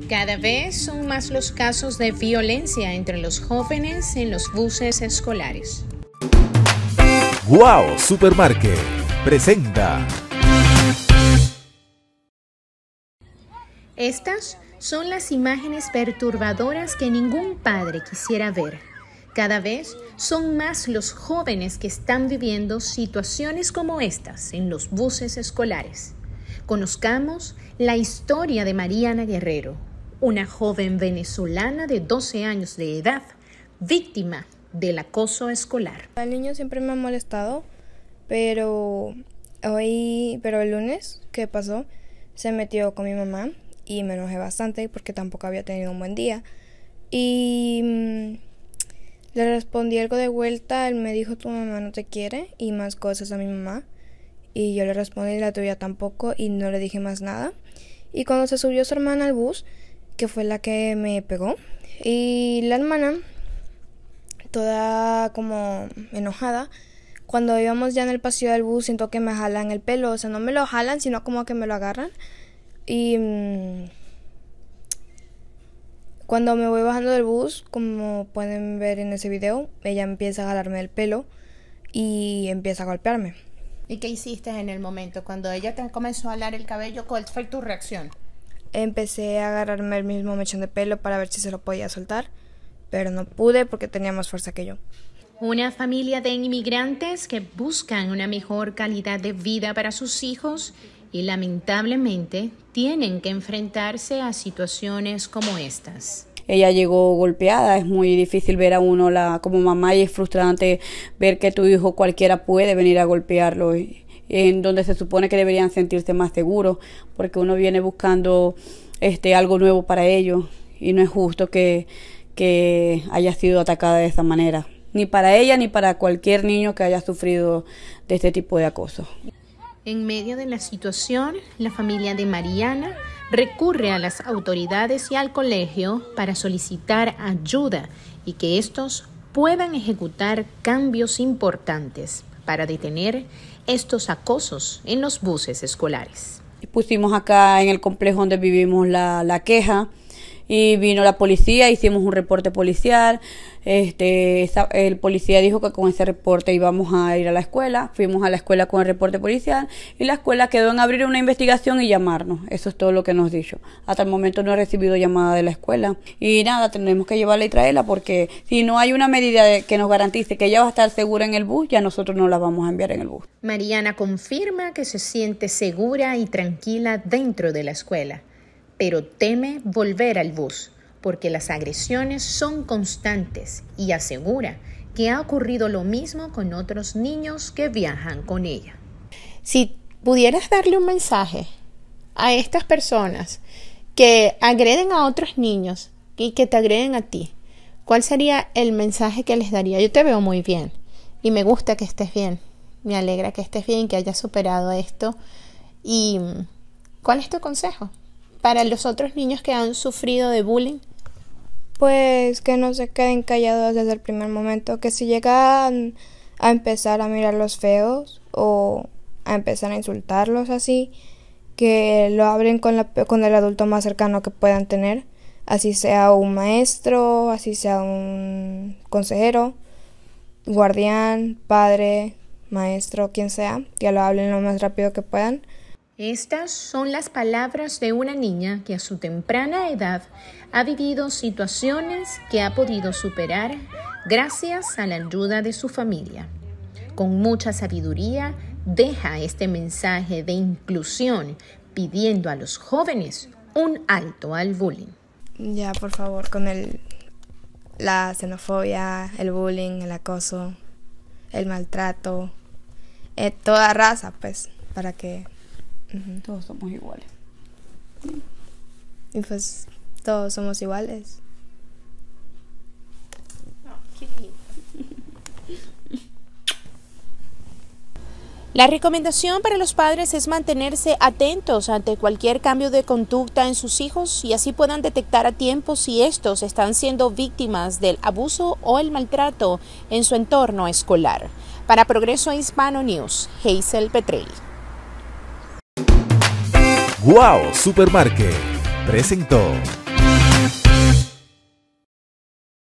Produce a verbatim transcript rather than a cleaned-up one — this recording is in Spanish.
Cada vez son más los casos de violencia entre los jóvenes en los buses escolares. Wow Supermarket presenta. Estas son las imágenes perturbadoras que ningún padre quisiera ver. Cada vez son más los jóvenes que están viviendo situaciones como estas en los buses escolares. Conozcamos la historia de Mariana Guerrero, una joven venezolana de doce años de edad, víctima del acoso escolar. El niño siempre me ha molestado, pero hoy, pero el lunes que pasó, se metió con mi mamá y me enojé bastante porque tampoco había tenido un buen día. Y mmm, le respondí algo de vuelta, él me dijo tu mamá no te quiere y más cosas a mi mamá. Y yo le respondí la tuya tampoco y no le dije más nada. Y cuando se subió su hermana al bus, que fue la que me pegó, y la hermana, toda como enojada, cuando íbamos ya en el pasillo del bus, siento que me jalan el pelo, o sea, no me lo jalan, sino como que me lo agarran. Y mmm, cuando me voy bajando del bus, como pueden ver en ese video, ella empieza a jalarme el pelo y empieza a golpearme. ¿Y qué hiciste en el momento? Cuando ella te comenzó a jalar el cabello, ¿cuál fue tu reacción? Empecé a agarrarme el mismo mechón de pelo para ver si se lo podía soltar, pero no pude porque tenía más fuerza que yo. Una familia de inmigrantes que buscan una mejor calidad de vida para sus hijos y lamentablemente tienen que enfrentarse a situaciones como estas. Ella llegó golpeada, es muy difícil ver a uno la, como mamá y es frustrante ver que tu hijo cualquiera puede venir a golpearlo, y, en donde se supone que deberían sentirse más seguros, porque uno viene buscando este, algo nuevo para ellos y no es justo que, que haya sido atacada de esa manera, ni para ella ni para cualquier niño que haya sufrido de este tipo de acoso. En medio de la situación, la familia de Mariana recurre a las autoridades y al colegio para solicitar ayuda y que estos puedan ejecutar cambios importantes para detener estos acosos en los buses escolares. Pusimos acá en el complejo donde vivimos la, la queja y vino la policía, hicimos un reporte policial. Este, esa, el policía dijo que con ese reporte íbamos a ir a la escuela, fuimos a la escuela con el reporte policial y la escuela quedó en abrir una investigación y llamarnos. Eso es todo lo que nos dicho. Hasta el momento no he recibido llamada de la escuela y nada, tenemos que llevarla y traerla porque si no hay una medida de, que nos garantice que ella va a estar segura en el bus, ya nosotros no la vamos a enviar en el bus. Mariana confirma que se siente segura y tranquila dentro de la escuela, pero teme volver al bus porque las agresiones son constantes y asegura que ha ocurrido lo mismo con otros niños que viajan con ella. Si pudieras darle un mensaje a estas personas que agreden a otros niños y que te agreden a ti, ¿cuál sería el mensaje que les daría? Yo te veo muy bien y me gusta que estés bien, me alegra que estés bien, que hayas superado esto. ¿Y cuál es tu consejo para los otros niños que han sufrido de bullying? Pues que no se queden callados desde el primer momento, que si llegan a empezar a mirarlos feos o a empezar a insultarlos así, que lo hablen con, la, con el adulto más cercano que puedan tener, así sea un maestro, así sea un consejero, guardián, padre, maestro, quien sea, que lo hablen lo más rápido que puedan. Estas son las palabras de una niña que a su temprana edad ha vivido situaciones que ha podido superar gracias a la ayuda de su familia. Con mucha sabiduría deja este mensaje de inclusión pidiendo a los jóvenes un alto al bullying. Ya, por favor, con el, la xenofobia, el bullying, el acoso, el maltrato, eh, toda raza, pues, para que... Uh-huh. Todos somos iguales. Y pues todos somos iguales. Oh, qué lindo. La recomendación para los padres es mantenerse atentos ante cualquier cambio de conducta en sus hijos y así puedan detectar a tiempo si estos están siendo víctimas del abuso o el maltrato en su entorno escolar. Para Progreso Hispano News, Hazel Petrelli. Wow Supermarket presentó.